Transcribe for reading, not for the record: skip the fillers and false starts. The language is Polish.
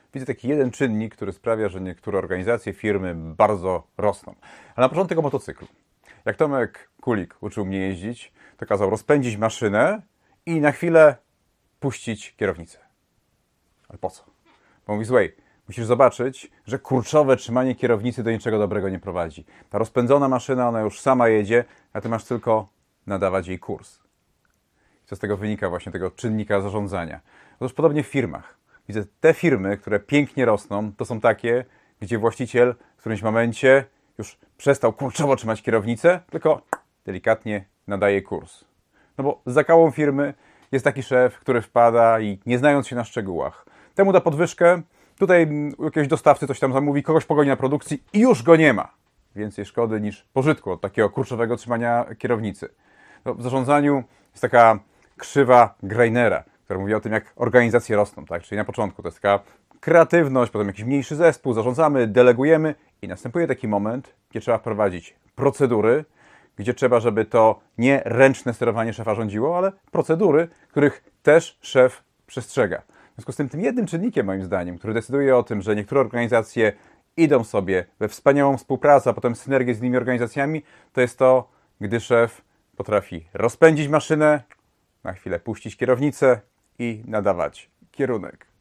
widzę taki jeden czynnik, który sprawia, że niektóre organizacje, firmy bardzo rosną. Ale na początek o motocyklu. Jak Tomek Kulik uczył mnie jeździć, to kazał rozpędzić maszynę i na chwilę puścić kierownicę. Ale po co? Bo mówi, słuchaj, musisz zobaczyć, że kurczowe trzymanie kierownicy do niczego dobrego nie prowadzi. Ta rozpędzona maszyna, ona już sama jedzie, a ty masz tylko nadawać jej kurs. I co z tego wynika właśnie, tego czynnika zarządzania? Otóż podobnie w firmach. Widzę, te firmy, które pięknie rosną, to są takie, gdzie właściciel w którymś momencie już przestał kurczowo trzymać kierownicę, tylko delikatnie nadaje kurs. No bo zakałą firmy jest taki szef, który wpada i nie znając się na szczegółach, temu da podwyżkę, tutaj u jakiegoś dostawcy coś tam zamówi, kogoś pogoni na produkcji i już go nie ma. Więcej szkody niż pożytku od takiego kurczowego trzymania kierownicy. No, w zarządzaniu jest taka krzywa Greinera, która mówi o tym, jak organizacje rosną, tak? Czyli na początku to jest taka kreatywność, potem jakiś mniejszy zespół, zarządzamy, delegujemy i następuje taki moment, gdzie trzeba wprowadzić procedury, gdzie trzeba, żeby to nie ręczne sterowanie szefa rządziło, ale procedury, których też szef przestrzega. W związku z tym jednym czynnikiem, moim zdaniem, który decyduje o tym, że niektóre organizacje idą sobie we wspaniałą współpracę, a potem synergię z innymi organizacjami, to jest to, gdy szef potrafi rozpędzić maszynę, na chwilę puścić kierownicę i nadawać kierunek.